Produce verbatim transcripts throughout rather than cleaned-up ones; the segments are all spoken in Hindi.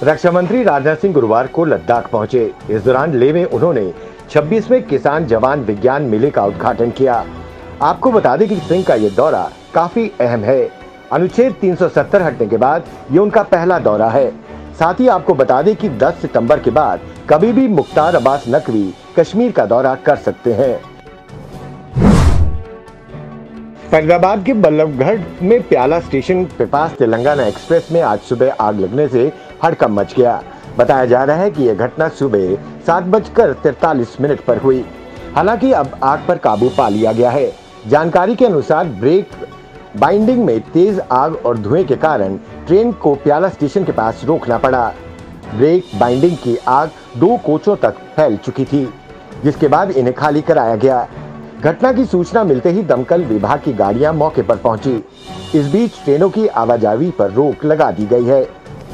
रक्षा मंत्री राजनाथ सिंह गुरुवार को लद्दाख पहुंचे। इस दौरान लेह में उन्होंने छब्बीसवें किसान जवान विज्ञान मेले का उद्घाटन किया। आपको बता दें कि सिंह का ये दौरा काफी अहम है। अनुच्छेद तीन सौ सत्तर हटने के बाद ये उनका पहला दौरा है। साथ ही आपको बता दें कि दस सितंबर के बाद कभी भी मुख्तार अब्बास नकवी कश्मीर का दौरा कर सकते हैं। फरीदाबाद के बल्लभगढ़ में प्याला स्टेशन के पास तेलंगाना एक्सप्रेस में आज सुबह आग लगने से हड़कंप मच गया। बताया जा रहा है कि यह घटना सुबह सात बजकर तैतालीस मिनट पर हुई। हालांकि अब आग पर काबू पा लिया गया है। जानकारी के अनुसार ब्रेक बाइंडिंग में तेज आग और धुएं के कारण ट्रेन को प्याला स्टेशन के पास रोकना पड़ा। ब्रेक बाइंडिंग की आग दो कोचों तक फैल चुकी थी, जिसके बाद इन्हें खाली कराया गया। घटना की सूचना मिलते ही दमकल विभाग की गाड़ियां मौके पर पहुंची। इस बीच ट्रेनों की आवाजाही पर रोक लगा दी गई है।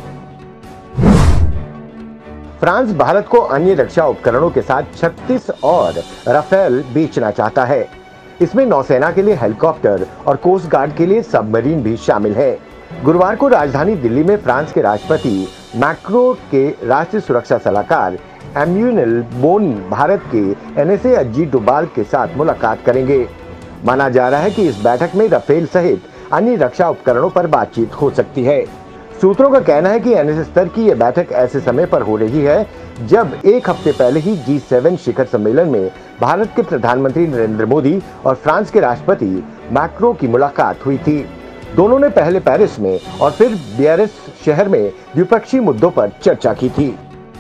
फ्रांस भारत को अन्य रक्षा उपकरणों के साथ छत्तीस और राफेल बेचना चाहता है। इसमें नौसेना के लिए हेलीकॉप्टर और कोस्ट गार्ड के लिए सबमरीन भी शामिल है। गुरुवार को राजधानी दिल्ली में फ्रांस के राष्ट्रपति मैक्रो के राष्ट्रीय सुरक्षा सलाहकार एम्यूनेल बोन भारत के एनएसए अजीत डोभाल के साथ मुलाकात करेंगे। माना जा रहा है कि इस बैठक में राफेल सहित अन्य रक्षा उपकरणों पर बातचीत हो सकती है। सूत्रों का कहना है कि एनएसए स्तर की यह बैठक ऐसे समय पर हो रही है जब एक हफ्ते पहले ही जी सेवन शिखर सम्मेलन में भारत के प्रधानमंत्री नरेंद्र मोदी और फ्रांस के राष्ट्रपति मैक्रो की मुलाकात हुई थी। दोनों ने पहले पेरिस में और फिर बियारिट्ज शहर में द्विपक्षीय मुद्दों पर चर्चा की थी।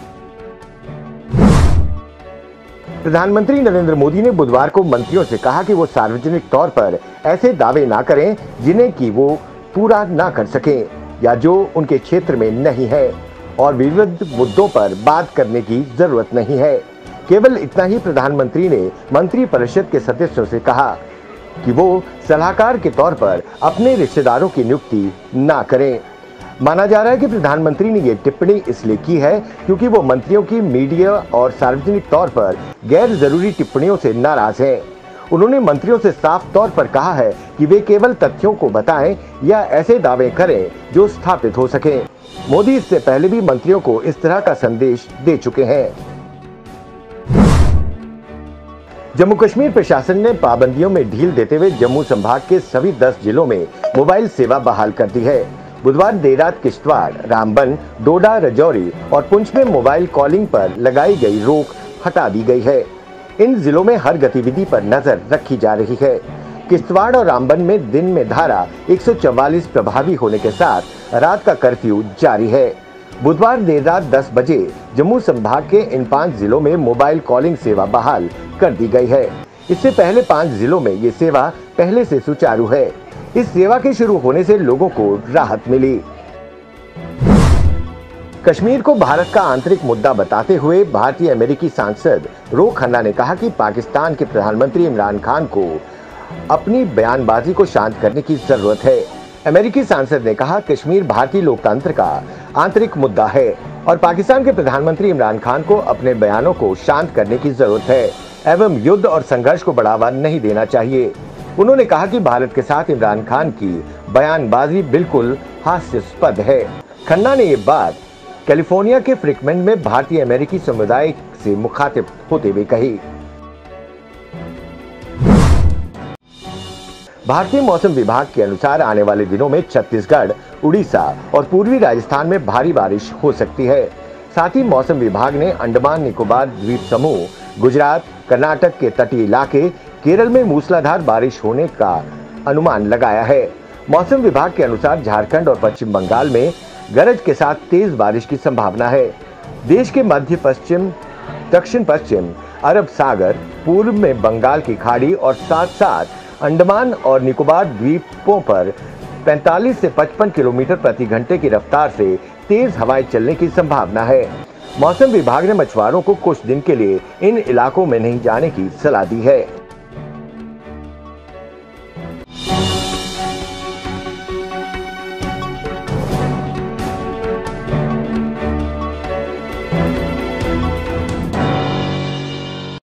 प्रधानमंत्री नरेंद्र मोदी ने बुधवार को मंत्रियों से कहा कि वो सार्वजनिक तौर पर ऐसे दावे ना करें जिन्हें कि वो पूरा ना कर सकें या जो उनके क्षेत्र में नहीं है, और विविध मुद्दों पर बात करने की जरूरत नहीं है। केवल इतना ही प्रधानमंत्री ने मंत्री परिषद के सदस्यों से कहा कि वो सलाहकार के तौर पर अपने रिश्तेदारों की नियुक्ति ना करें। माना जा रहा है कि प्रधानमंत्री ने ये टिप्पणी इसलिए की है क्योंकि वो मंत्रियों की मीडिया और सार्वजनिक तौर पर गैर जरूरी टिप्पणियों से नाराज हैं। उन्होंने मंत्रियों से साफ तौर पर कहा है कि वे केवल तथ्यों को बताएं या ऐसे दावे करें जो स्थापित हो सके। मोदी इससे पहले भी मंत्रियों को इस तरह का संदेश दे चुके हैं। जम्मू कश्मीर प्रशासन ने पाबंदियों में ढील देते हुए जम्मू संभाग के सभी दस जिलों में मोबाइल सेवा बहाल कर दी है। बुधवार देर रात किश्तवाड़, रामबन, डोडा, राजौरी और पुंछ में मोबाइल कॉलिंग पर लगाई गई रोक हटा दी गई है। इन जिलों में हर गतिविधि पर नजर रखी जा रही है। किश्तवाड़ और रामबन में दिन में धारा एक सौ चौवालीस प्रभावी होने के साथ रात का कर्फ्यू जारी है। बुधवार देर रात दस बजे जम्मू संभाग के इन पांच जिलों में मोबाइल कॉलिंग सेवा बहाल कर दी गई है। इससे पहले पांच जिलों में ये सेवा पहले से सुचारू है। इस सेवा के शुरू होने से लोगों को राहत मिली। कश्मीर को भारत का आंतरिक मुद्दा बताते हुए भारतीय अमेरिकी सांसद रो खन्ना ने कहा कि पाकिस्तान के प्रधानमंत्री इमरान खान को अपनी बयानबाजी को शांत करने की जरूरत है। अमेरिकी सांसद ने कहा, कश्मीर भारतीय लोकतंत्र का आंतरिक मुद्दा है और पाकिस्तान के प्रधानमंत्री इमरान खान को अपने बयानों को शांत करने की जरूरत है एवं युद्ध और संघर्ष को बढ़ावा नहीं देना चाहिए। उन्होंने कहा कि भारत के साथ इमरान खान की बयानबाजी बिल्कुल हास्यास्पद है। खन्ना ने ये बात कैलिफोर्निया के फ्रिकमैन में भारतीय अमेरिकी समुदाय से मुखातिब होते हुए कही। भारतीय मौसम विभाग के अनुसार आने वाले दिनों में छत्तीसगढ़, उड़ीसा और पूर्वी राजस्थान में भारी बारिश हो सकती है। साथ ही मौसम विभाग ने अंडमान निकोबार द्वीप समूह, गुजरात, कर्नाटक के तटीय इलाके, केरल में मूसलाधार बारिश होने का अनुमान लगाया है। मौसम विभाग के अनुसार झारखंड और पश्चिम बंगाल में गरज के साथ तेज बारिश की संभावना है। देश के मध्य पश्चिम, दक्षिण पश्चिम, अरब सागर, पूर्व में बंगाल की खाड़ी और साथ साथ अंडमान और निकोबार द्वीपों पर पैंतालीस से पचपन किलोमीटर प्रति घंटे की रफ्तार से तेज हवाएं चलने की संभावना है। मौसम विभाग ने मछुआरों को कुछ दिन के लिए इन इलाकों में नहीं जाने की सलाह दी है।